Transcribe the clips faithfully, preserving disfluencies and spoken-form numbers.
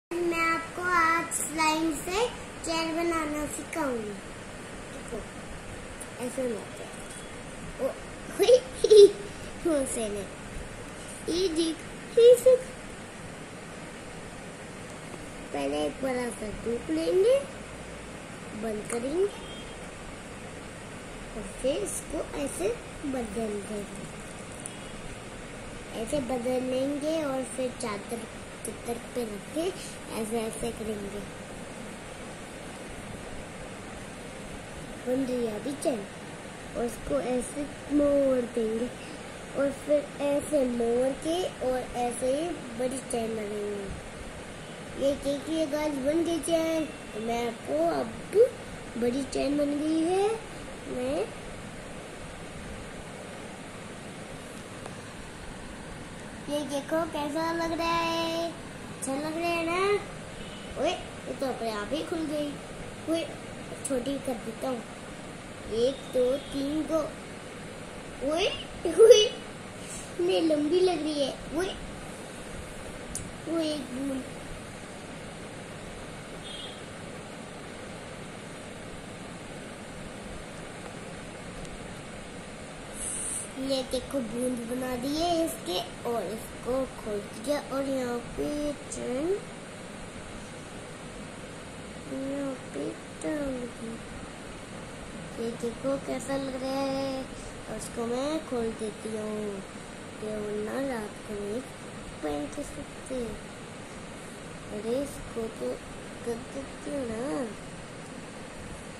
मैं आपको आज स्लाइम से चेयर बनाना सिखाऊंगी। देखो ऐसे बनाते हैं। ओ हुई से नहीं ये देख इसे पहले एक बड़ा सा धूप लेंगे, बंद करेंगे और फिर इसको ऐसे बदल देंगे। ऐसे बदल लेंगे और फिर चादर चादर पे रख के ऐसे ऐसे करेंगे। बन रही है अभी चैन और इसको ऐसे मोड़ देंगे और फिर ऐसे मोड़ के और ऐसे ही बड़ी चैन बनाएंगे। ये देखिए गाइस बन गई चैन। मैं आपको अब बड़ी चैन बन गई है। मैं ये देखो कैसा लग रहा है, अच्छा लग रहा है ना। ओए ये तो अपने आप ही खुल गई। ओए छोटी कर देता हूँ, एक दो तीन को। ओए ओए ये लंबी लग रही है। ओए वो एक बूंद ये देखो बूंद बना दिए इसके और इसको खोल दिया और यहाँ पे चैन यहाँ पे टांग दी। ये देखो कैसा लग रहा है और इसको मैं खोल देती हूँ वरना रात को नहीं पहन के सकते। अरे इसको तो कर देती हूँ ना।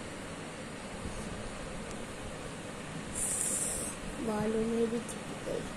बालों में भी चिपक गई।